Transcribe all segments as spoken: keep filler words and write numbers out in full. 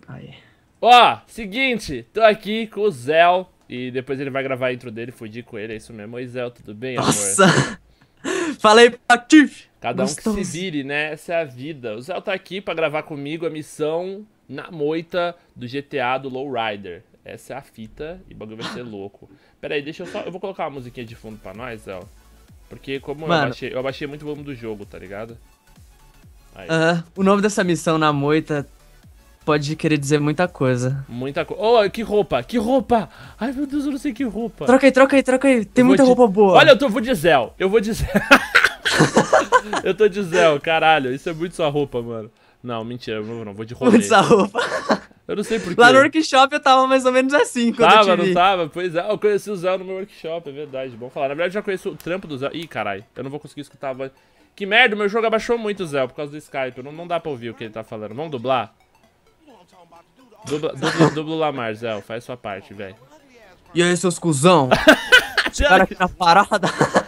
Aí. Ó, seguinte, tô aqui com o Zéu. E depois ele vai gravar a intro dele, fudi com ele, é isso mesmo. Oi, Zéu, tudo bem, amor? Nossa! Falei pra ti! Cada um que se vire, né? Essa é a vida. O Zéu tá aqui pra gravar comigo a missão na moita do G T A do Lowrider. Essa é a fita e o bagulho vai ser louco. Pera aí, deixa eu só... Eu vou colocar uma musiquinha de fundo pra nós, Zéu. Porque como eu Mano. abaixei, eu abaixei muito o volume do jogo, tá ligado? Aí. Aham. O nome dessa missão na moita pode querer dizer muita coisa. Muita coisa. Oh, que roupa, que roupa! Ai, meu Deus, eu não sei que roupa. Troca aí, troca aí, troca aí. Tem Eu vou muita de- roupa boa. Olha, eu tô, vou de Zéu. Eu vou de Zéu. Eu tô de Zéu, caralho. Isso é muito sua roupa, mano. Não, mentira, eu não vou não. Vou de rolê. Muita roupa. Eu não sei porquê. Lá no workshop eu tava mais ou menos assim quando Tava, eu te vi. não tava? Pois é, eu conheci o Zéu no meu workshop, é verdade. Bom falar. Na verdade, eu já conheço o trampo do Zéu. Ih, caralho. Eu não vou conseguir escutar a voz. Que merda, meu jogo abaixou muito, Zéu, por causa do Skype. Não, não dá pra ouvir o que ele tá falando. Vamos dublar? Dubla, dubla, dubla o Lamar, Zéu. Faz sua parte, velho. E aí, seus cuzão? Esse cara aqui na parada.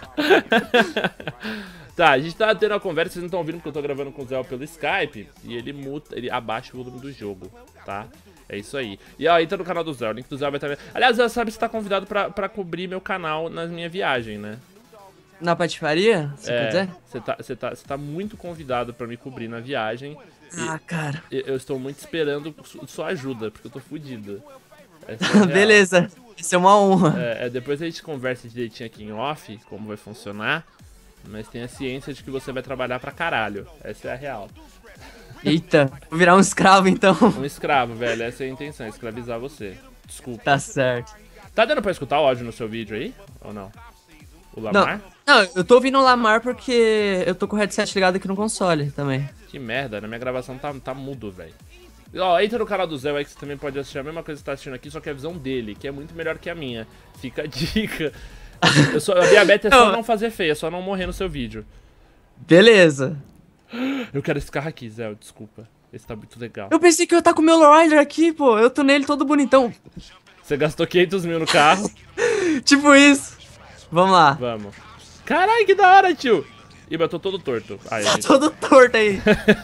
Tá, a gente tá tendo uma conversa, vocês não estão ouvindo porque eu tô gravando com o Zé pelo Skype. E ele muta, ele abaixa o volume do jogo, tá? É isso aí. E ó, entra no canal do Zé, o link do Zé vai estar... Aliás, Zé, sabe que você tá convidado pra, pra cobrir meu canal na minha viagem, né? Na patifaria? Você quer É, dizer? você tá, você tá, você tá muito convidado pra me cobrir na viagem. Ah, cara. E eu estou muito esperando su- sua ajuda, porque eu tô fudido. Essa é a real. Beleza. Isso é uma honra. É, é, depois a gente conversa direitinho aqui em off, como vai funcionar. Mas tenha ciência de que você vai trabalhar pra caralho. Essa é a real. Eita, vou virar um escravo então. Um escravo, velho. Essa é a intenção, escravizar você. Desculpa. Tá certo. Tá dando pra escutar o áudio no seu vídeo aí? Ou não? O Não, Lamar? não, eu tô ouvindo o Lamar porque eu tô com o headset ligado aqui no console também. Que merda, na minha gravação tá, tá mudo, velho. Ó, entra no canal do Zé aí que você também pode assistir a mesma coisa que você tá assistindo aqui, só que é a visão dele, que é muito melhor que a minha. Fica a dica. Eu só, a minha meta é só Não. não fazer feia, é só não morrer no seu vídeo. Beleza. Eu quero esse carro aqui, Zé, desculpa. Esse tá muito legal. Eu pensei que eu ia estar com o meu Lowrider aqui, pô. Eu tô nele todo bonitão. Você gastou quinhentos mil no carro. Tipo isso. Vamos lá. Vamos. Caralho, que da hora, tio. Ih, mas eu tô todo torto. Aí, Tá gente. todo torto aí.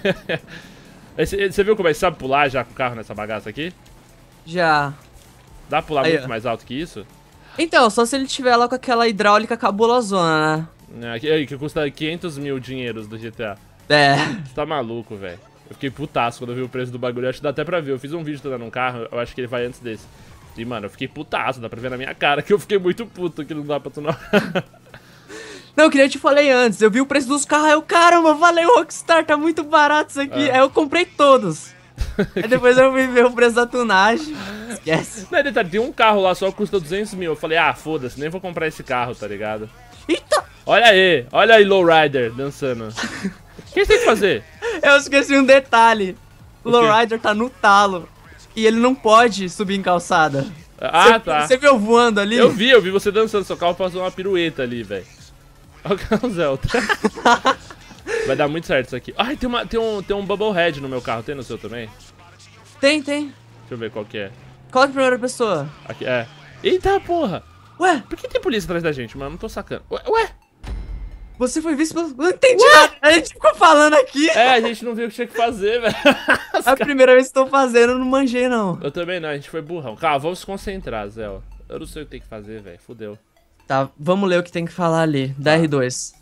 Esse- Você viu como é que sabe pular já com o carro nessa bagaça aqui? Já. Dá pra pular Aí, muito ó. mais alto que isso? Então, só se ele tiver lá com aquela hidráulica cabulosona, É, que, que custa quinhentos mil dinheiros do G T A. né? É. Você tá maluco, velho. Eu fiquei putaço quando eu vi o preço do bagulho. Eu acho que dá até pra ver. Eu fiz um vídeo todo num carro, eu acho que ele vai antes desse. E, mano, eu fiquei putaço, dá pra ver na minha cara que eu fiquei muito puto que não dá pra tu não. Não, que nem eu te falei antes. Eu vi o preço dos carros. Aí eu, caramba, valeu, Rockstar. Tá muito barato isso aqui. É. Aí eu comprei todos. Aí depois eu fui ver o preço da tunagem. Esquece. Não, detalhe, tem um carro lá só que custa duzentos mil. Eu falei, ah, foda-se, nem vou comprar esse carro, tá ligado? Eita! Olha aí, olha aí, Lowrider dançando. O que você tem que fazer? Eu esqueci um detalhe. O O quê? Lowrider tá no talo. E ele não pode subir em calçada. Ah, Cê- tá. Você viu voando ali? Eu vi, eu vi você dançando, seu carro passou uma pirueta ali, velho. Olha o carro Zelda. Vai dar muito certo isso aqui. Ai, tem, uma, tem, um, tem um Bubblehead no meu carro, tem no seu também? Tem, tem. Deixa eu ver qual que é. Coloca a primeira pessoa. Aqui, é. Eita, porra! Ué, Por que tem polícia atrás da gente, mano? Não tô sacando. Ué? ué? você foi visto pelo... Não entendi nada. A gente ficou falando aqui. É, a gente não viu o que tinha que fazer, velho. Os É a ca- primeira vez que tô fazendo, eu não manjei, não. Eu também não, a gente foi burrão. Calma, vamos se concentrar, Zé. ó. Eu não sei o que tem que fazer, velho. Fudeu. Tá, vamos ler o que tem que falar ali. Da Tá. R dois.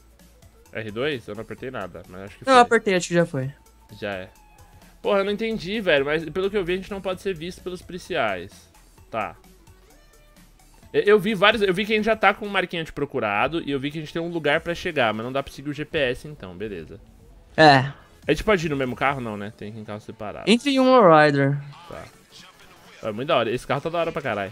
R dois? Eu não apertei nada, mas acho que Não, foi. eu apertei, acho que já foi. Já é. Porra, eu não entendi, velho, mas pelo que eu vi a gente não pode ser visto pelos policiais. Tá. Eu, eu vi vários, eu vi que a gente já tá com um marquinha de procurado e eu vi que a gente tem um lugar pra chegar, mas não dá pra seguir o G P S então, beleza. É. A gente pode ir no mesmo carro? Não, né? Tem que ir em carro separado. Entre um Lowrider. Tá. É muito da hora, esse carro tá da hora pra caralho.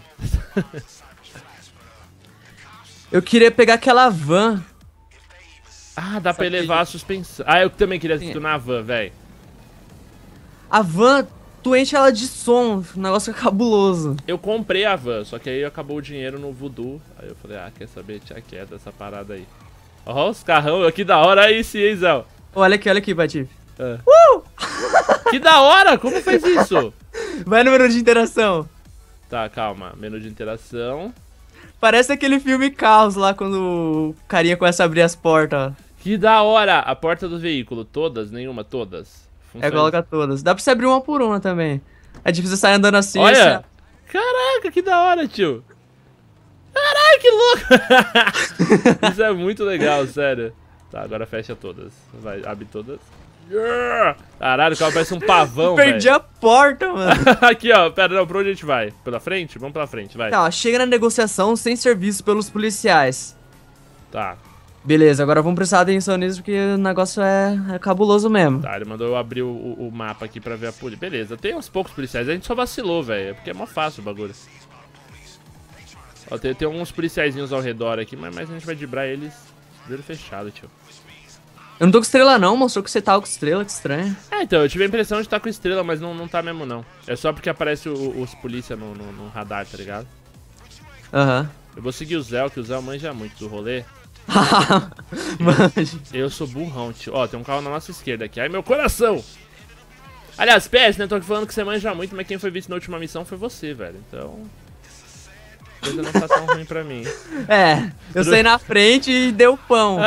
Eu queria pegar aquela van. Ah, dá pra Sabe- elevar a suspensão. Ah, eu também queria Sim. tunar a van, velho. A van, tu enche ela de som. O negócio é cabuloso. Eu comprei a van, só que aí acabou o dinheiro no Voodoo. Aí eu falei, ah, quer saber? Tinha queda essa parada aí. Ó, os carrão, que da hora aí sim, hein, Zé? Olha aqui, olha aqui, Patife. Ah. Que da hora! Como fez isso? Vai no menu de interação. Tá, calma. Menu de interação. Parece aquele filme Carros lá, quando o carinha começa a abrir as portas, ó. Que da hora! A porta do veículo. Todas? Nenhuma? Todas? É, coloca todas. Dá pra você abrir uma por uma também. É difícil sair andando assim. Olha! Você... Caraca, que da hora, tio! Caralho, que louco! Isso é muito legal, sério. Tá, agora fecha todas. Vai, abre todas. Caralho, o carro parece um pavão, velho. Perdi a porta, mano. Aqui, ó. Pera, não, pra onde a gente vai? Pela frente? Vamos pela frente, vai. Tá, chega na negociação sem serviço pelos policiais. Tá. Beleza, agora vamos prestar atenção nisso porque o negócio é, é cabuloso mesmo. Tá, ele mandou eu abrir o, o, o mapa aqui pra ver a polícia. Beleza, tem uns poucos policiais. A gente só vacilou, velho. Porque é mó fácil o bagulho. Ó, tem, tem alguns policiaizinhos ao redor aqui, mas, mas a gente vai dibrar eles de olho fechado, tio. Eu não tô com estrela não, mostrou que você tava com estrela, que estranho. É, então, eu tive a impressão de estar com estrela, mas não, não tá mesmo, não. É só porque aparece o, os polícia no, no, no radar, tá ligado? Aham. Uhum. Eu vou seguir o Zé, que o Zé manja muito do rolê. Manja. Eu sou burrão, tio. Ó, tem um carro na nossa esquerda aqui. Ai, meu coração! Aliás, P S, né? Tô aqui falando que você manja muito, mas quem foi visto na última missão foi você, velho. Então... a coisa não tá tão ruim pra mim. É, eu saí na frente e deu pão.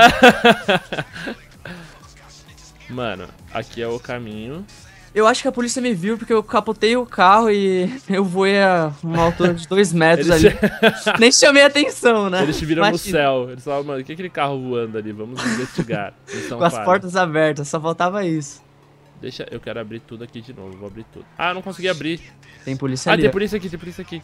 Mano, aqui é o caminho. Eu acho que a polícia me viu porque eu capotei o carro e eu voei a uma altura de dois metros Eles ali. Nem chamei atenção, né? Eles te viram Imagina. no céu. Eles falaram, mano, o que é aquele carro voando ali? Vamos investigar. Com as portas abertas, só faltava isso. Deixa, eu quero abrir tudo aqui de novo. Vou abrir tudo. Ah, eu não consegui abrir. Tem polícia Ah, ali. tem ó. polícia aqui, tem polícia aqui.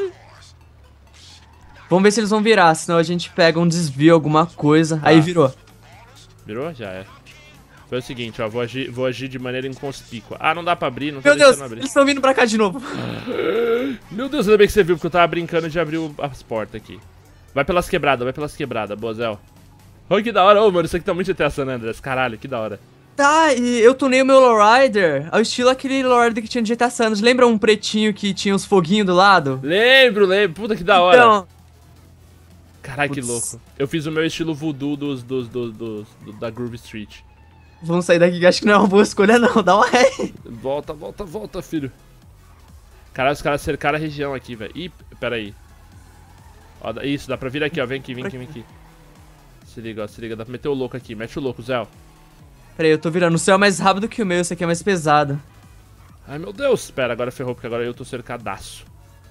Vamos ver se eles vão virar, senão a gente pega um desvio, alguma coisa. Tá. Aí virou. Virou? Já é. Foi o seguinte, ó, vou agir, vou agir de maneira inconspícua. Ah, não dá pra abrir, não tô Meu Deus, deixando abrir. eles estão vindo pra cá de novo. Meu Deus, ainda bem que você viu, porque eu tava brincando de abrir o- as portas aqui. Vai pelas quebradas, vai pelas quebradas, boa, Zé. Olha que da hora, ô, mano, isso aqui tá muito G T A San Andreas, caralho, que da hora. Tá, e eu tunei o meu lowrider ao estilo aquele lowrider que tinha no G T A San Andreas. Lembra um pretinho que tinha os foguinhos do lado? Lembro, lembro, puta que da hora. Então, Caralho, que Putz. louco. Eu fiz o meu estilo voodoo dos, dos, dos, dos- do- da Groove Street. vamos sair daqui que acho que não é uma boa escolha não, dá uma ré. Volta, volta, volta, filho. Caralho, os caras cercaram a região aqui, velho. Ih, pera aí. Ó, dá- isso, dá pra vir aqui, ó. Vem aqui, vem aqui, vem aqui. Se liga, ó, se liga. Dá pra meter o louco aqui. Mete o louco, Zé. Pera aí, eu tô virando. O céu é mais rápido que o meu, esse aqui é mais pesado. Ai, meu Deus. Pera, agora ferrou, porque agora eu tô cercadaço.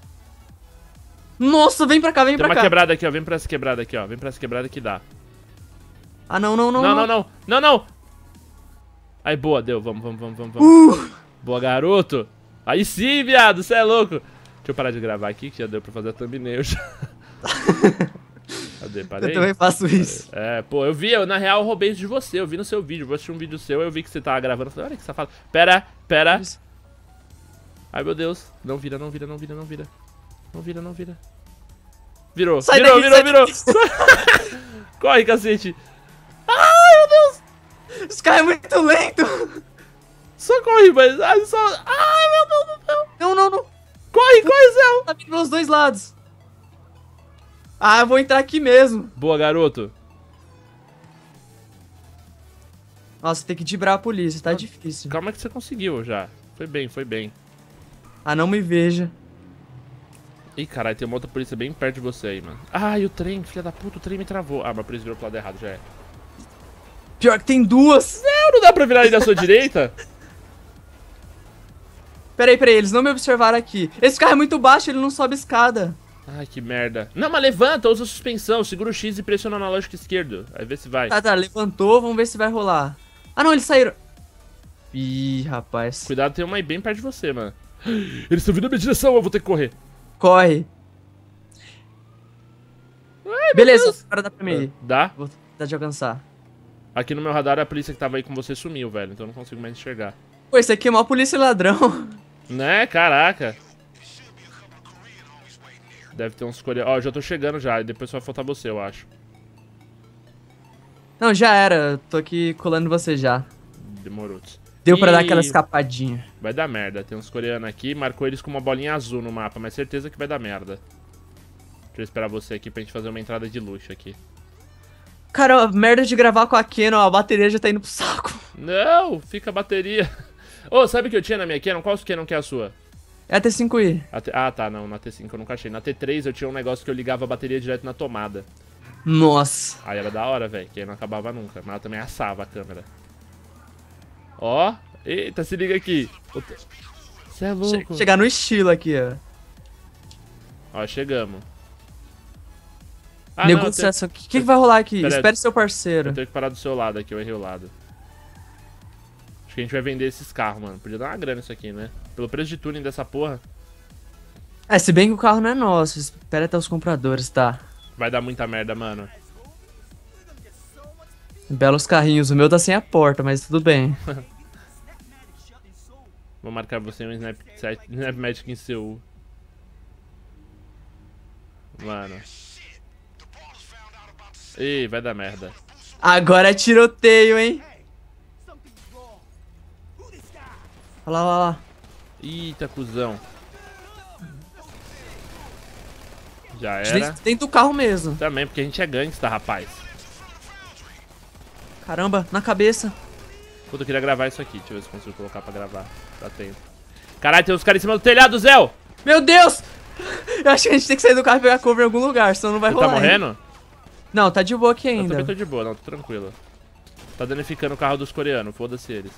Nossa, vem pra cá, vem Tem pra uma cá. quebrada aqui, ó. Vem pra essa quebrada aqui, ó. Vem pra essa quebrada que dá. Ah, não, não, não. Não, não, não. Não, não. Aí, boa, deu. Vamos, vamos, vamos, vamos. vamos. Uh, Boa, garoto. Aí sim, viado. Você é louco. Deixa eu parar de gravar aqui, que já deu pra fazer a thumbnail já. Cadê? Parei? eu também faço isso. É, pô, eu vi, eu na real roubei isso de você, eu vi no seu vídeo, vou assistir um vídeo seu, eu vi que você tava gravando, eu falei, olha que safado. Pera, pera. Isso. Ai, meu Deus. Não vira, não vira, não vira, não vira. Não vira, não vira. Virou, Sai virou, daqui, virou, sai virou. Corre, cacete. Esse carro é muito lento. Só corre, mas... Ai, só... Ai, meu Deus do céu. Não, não, não. Corre, corre, Zé. Tá vindo pelos dois lados. Ah, eu vou entrar aqui mesmo. Boa, garoto. Nossa, tem que dibrar a polícia, tá difícil. Calma que você conseguiu já. Foi bem, foi bem. Ah, não me veja. Ih, caralho, tem uma outra polícia bem perto de você aí, mano. Ai, o trem, filha da puta, o trem me travou. Ah, mas a polícia virou pro lado errado, já é. Pior que tem duas. Não, não dá pra virar aí da sua direita? Peraí, peraí, eles não me observaram aqui. Esse carro é muito baixo, ele não sobe escada. Ai, que merda. Não, mas levanta, usa a suspensão, segura o X e pressiona o analógico esquerdo. Aí vê se vai. Tá, tá, levantou, vamos ver se vai rolar. Ah, não, eles saíram. Ih, rapaz. Cuidado, tem uma aí bem perto de você, mano. Eles estão vindo na minha direção, eu vou ter que correr. Corre. Ai, Beleza, agora dá pra mim ir. Dá? Vou tentar de alcançar. Aqui no meu radar a polícia que tava aí com você sumiu, velho. Então eu não consigo mais enxergar. Pô, esse aqui é mó polícia e ladrão. Né? Caraca. Deve ter uns coreanos. Ó, eu já tô chegando já. E depois só vai faltar você, eu acho. Não, já era. Tô aqui colando você já. Demorou. Deu pra Ih, dar aquela escapadinha. Vai dar merda. Tem uns coreanos aqui. Marcou eles com uma bolinha azul no mapa. Mas certeza que vai dar merda. Deixa eu esperar você aqui pra gente fazer uma entrada de luxo aqui. Cara, merda de gravar com a Canon, a bateria já tá indo pro saco. Não, fica a bateria. Ô, oh, sabe o que eu tinha na minha Canon? Qual Canon que é a sua? É a T cinco i. A T... Ah, tá, não, na T cinco eu nunca achei. Na T três eu tinha um negócio que eu ligava a bateria direto na tomada. Nossa. Aí era da hora, velho, que aí não acabava nunca. Mas ela também assava a câmera. Ó, eita, se liga aqui. Você é louco. Che chegar no estilo aqui, ó. Ó, chegamos. Ah, Negociação. O não, que, que vai rolar aqui? Pera aí. Espere seu parceiro. Eu tenho que parar do seu lado aqui, eu errei o lado. Acho que a gente vai vender esses carros, mano. Podia dar uma grana isso aqui, né? Pelo preço de tuning dessa porra. É, se bem que o carro não é nosso. Espera até os compradores, tá? Vai dar muita merda, mano. Belos carrinhos. O meu tá sem a porta, mas tudo bem. Vou marcar você um Snap, Snap Magic em Seul. Mano. Ih, vai dar merda. Agora é tiroteio, hein? Olha lá, olha lá. Eita, cuzão. Já era. Dentro, dentro do carro mesmo. Também, porque a gente é gangsta, rapaz. Caramba, na cabeça. Puta, eu queria gravar isso aqui. Deixa eu ver se eu consigo colocar pra gravar. Dá tempo. Caralho, tem uns caras em cima do telhado, Zé! Meu Deus! Eu acho que a gente tem que sair do carro e pegar cover em algum lugar, senão não vai Você rolar. tá morrendo? Hein? Não, tá de boa aqui Eu ainda. também tô de boa, não, tô tranquilo. Tá danificando o carro dos coreanos, foda-se eles.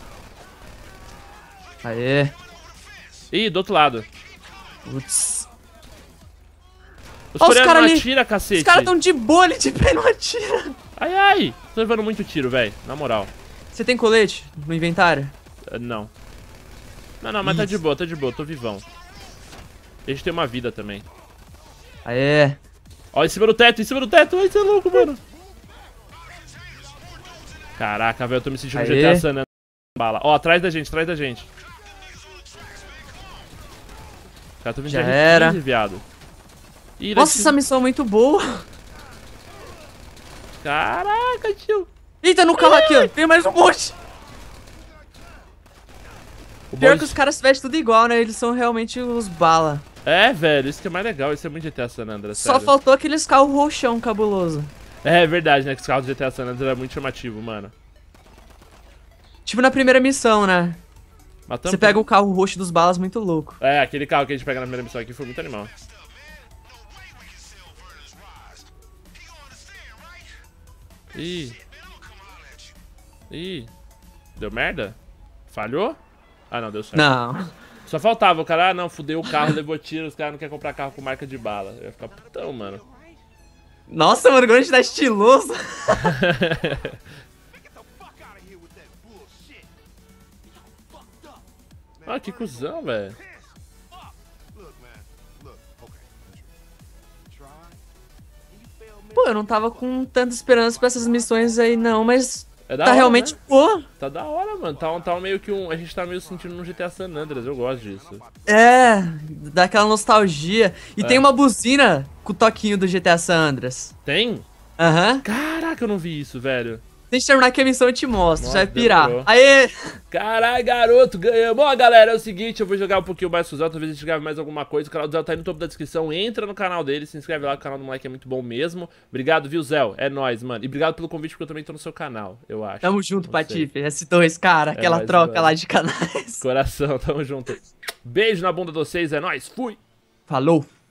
Aê. Ih, do outro lado. Putz. Os Ó, os coreanos cara não ali. atiram, cacete. Os caras tão de boa ali de pé, não atira. Ai, ai. Tô levando muito tiro, velho. Na moral. Você tem colete no inventário? Uh, não. Não, não, mas tá de boa, tá de boa, tô vivão. A gente tem uma vida também. Aê. Ó, em cima do teto, em cima do teto. Ai, você é louco, mano. Caraca, velho, eu tô me sentindo Aê. G T A San Andreas. Bala. Ó, atrás da gente, atrás da gente. Cara, tô vindo Já de era. R quinze, viado. Ih, Nossa, daqui- essa missão é muito boa. Caraca, tio. Eita, no carro aqui, ó. Tem mais um monte. O Pior boy- que os caras se vestem tudo igual, né? Eles são realmente os bala. É, velho, isso que é mais legal. Isso é muito G T A San Andreas, Só sério. faltou aqueles carros roxão cabuloso. É verdade, né? Que os carros do G T A San Andreas era muito chamativo, mano. Tipo na primeira missão, né? Mas Você tampo- pega o carro roxo dos balas muito louco. É, aquele carro que a gente pega na primeira missão aqui foi muito animal. Ih. Ih. Deu merda? Falhou? Ah, não, deu certo. Não. Só faltava o cara, ah, não, fudeu o carro, levou tiro, os caras não querem comprar carro com marca de bala. Eu ia ficar putão, mano. Nossa, mano, quando a gente tá estiloso. Ah, que cuzão, velho. Pô, eu não tava com tanta esperança pra essas missões aí, não, mas É da tá hora, realmente né? boa. Tá da hora, mano. Tá, um- tá um meio que um. A gente tá meio sentindo no G T A San Andreas, eu gosto disso. É, dá aquela nostalgia. E É. tem uma buzina com o toquinho do G T A San Andreas. Tem? Aham. Caraca, eu não vi isso, velho. Se a gente terminar aqui a missão, eu te mostro. Nossa, já vai pirar. demorou. Aê! Caralho, garoto, ganhamos. Bom, galera, é o seguinte, eu vou jogar um pouquinho mais com o Zé, talvez a gente grave mais alguma coisa. O canal do Zé tá aí no topo da descrição, entra no canal dele, se inscreve lá, o canal do moleque é muito bom mesmo. Obrigado, viu, Zé? É nóis, mano. E obrigado pelo convite, porque eu também tô no seu canal, eu acho. Tamo junto, Não sei. Patife. S dois, cara. Aquela nóis, troca mano. lá de canais. Coração, tamo junto. Beijo na bunda de vocês, é nóis, fui! Falou!